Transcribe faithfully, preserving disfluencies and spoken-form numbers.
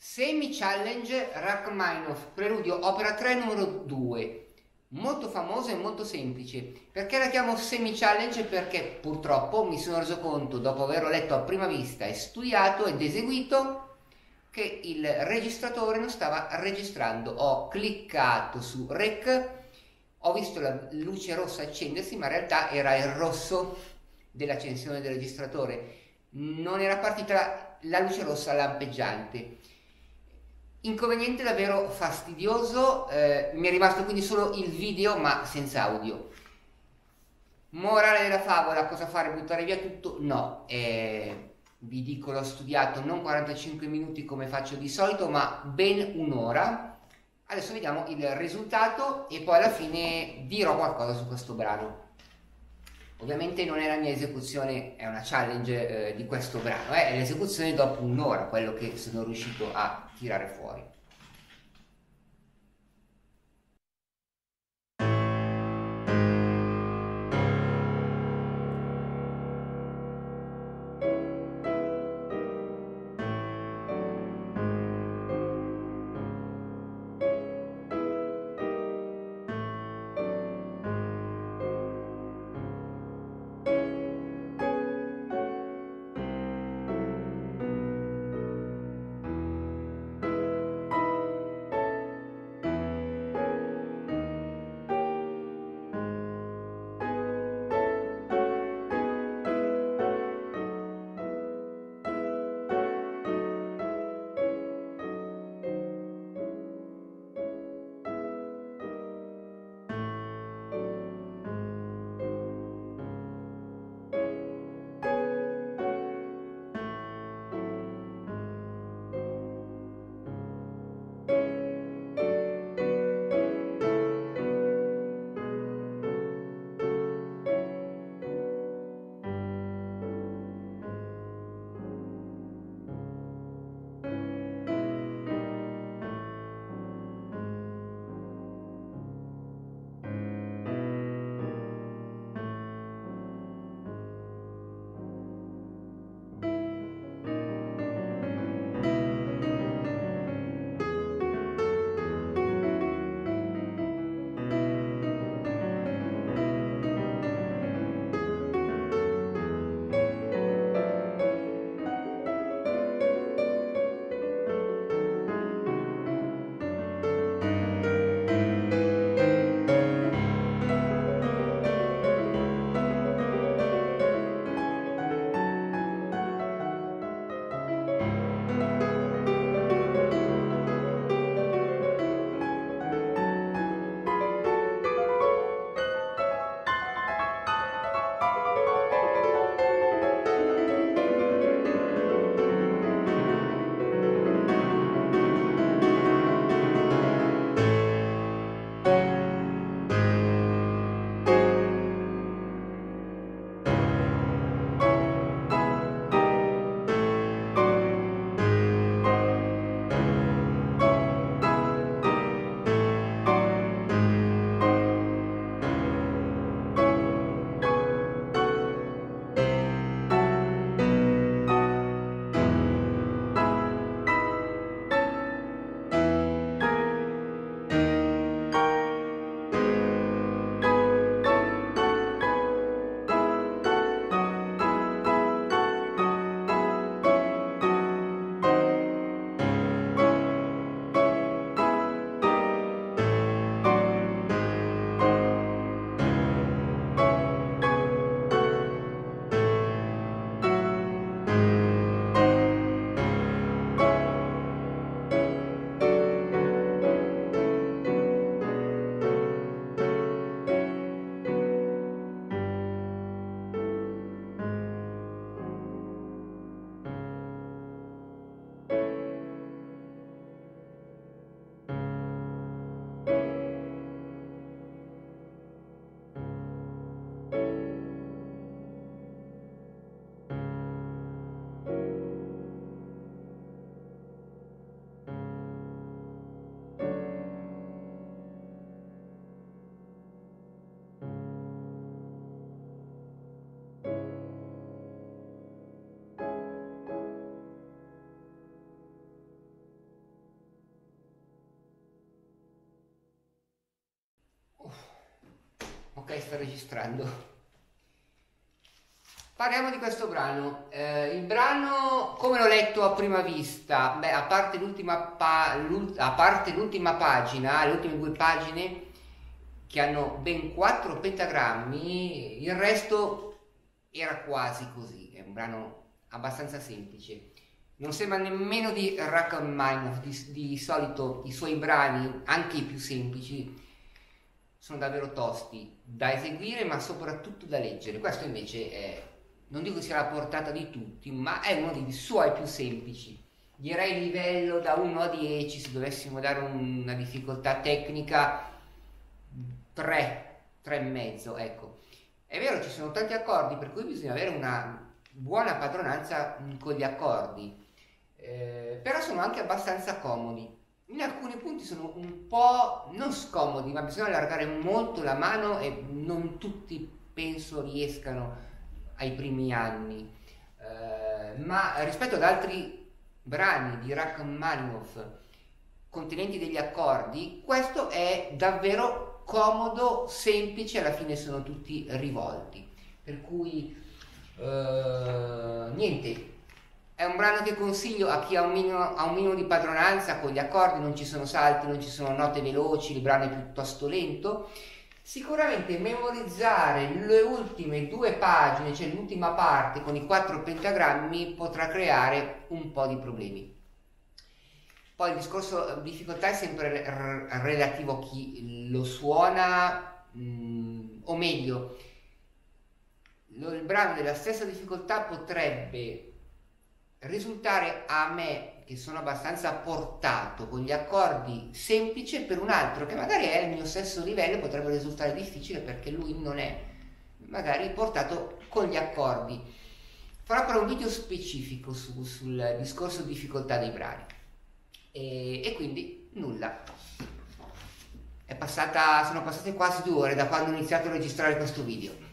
Semi Challenge Rachmaninoff Preludio Opera tre numero due, molto famoso e molto semplice. Perché la chiamo Semi Challenge? Perché purtroppo mi sono reso conto, dopo averlo letto a prima vista e studiato ed eseguito, che il registratore non stava registrando. Ho cliccato su Rec, ho visto la luce rossa accendersi, ma in realtà era il rosso dell'accensione del registratore, non era partita la luce rossa lampeggiante. Inconveniente davvero fastidioso, eh, mi è rimasto quindi solo il video ma senza audio. Morale della favola, cosa fare? Buttare via tutto? No, eh, vi dico, l'ho studiato non quarantacinque minuti come faccio di solito, ma ben un'ora. Adesso vediamo il risultato e poi alla fine dirò qualcosa su questo brano. Ovviamente non è la mia esecuzione, è una challenge eh, di questo brano, eh, è l'esecuzione dopo un'ora, quello che sono riuscito a tirare fuori. sta registrando. Parliamo di questo brano. Eh, il brano, come l'ho letto a prima vista, beh, a parte l'ultima pa- a parte l'ultima pagina, le ultime due pagine che hanno ben quattro pentagrammi, il resto era quasi così. È un brano abbastanza semplice. Non sembra nemmeno di Rachmaninoff. Di, di solito i suoi brani, anche i più semplici, sono davvero tosti da eseguire, ma soprattutto da leggere. Questo invece è, non dico sia alla portata di tutti, ma è uno dei suoi più semplici. Direi livello da uno a dieci, se dovessimo dare una difficoltà tecnica, tre, tre e mezzo, ecco. È vero, ci sono tanti accordi, per cui bisogna avere una buona padronanza con gli accordi, eh, però sono anche abbastanza comodi. In alcuni punti sono un po' non scomodi, ma bisogna allargare molto la mano e non tutti penso riescano ai primi anni, eh, ma rispetto ad altri brani di Rachmaninoff contenenti degli accordi, questo è davvero comodo, semplice, alla fine sono tutti rivolti, per cui eh, niente, è un brano che consiglio a chi ha un, minimo, ha un minimo di padronanza con gli accordi, non ci sono salti, non ci sono note veloci, il brano è piuttosto lento. Sicuramente memorizzare le ultime due pagine, cioè l'ultima parte con i quattro pentagrammi, potrà creare un po' di problemi. Poi il discorso difficoltà è sempre r- relativo a chi lo suona, mh, o meglio, lo, il brano della stessa difficoltà potrebbe risultare a me, che sono abbastanza portato con gli accordi semplici, per un altro che magari è al mio stesso livello potrebbe risultare difficile perché lui non è magari portato con gli accordi. Farò però un video specifico su, sul discorso difficoltà dei brani. E, e quindi nulla, è passata, sono passate quasi due ore da quando ho iniziato a registrare questo video.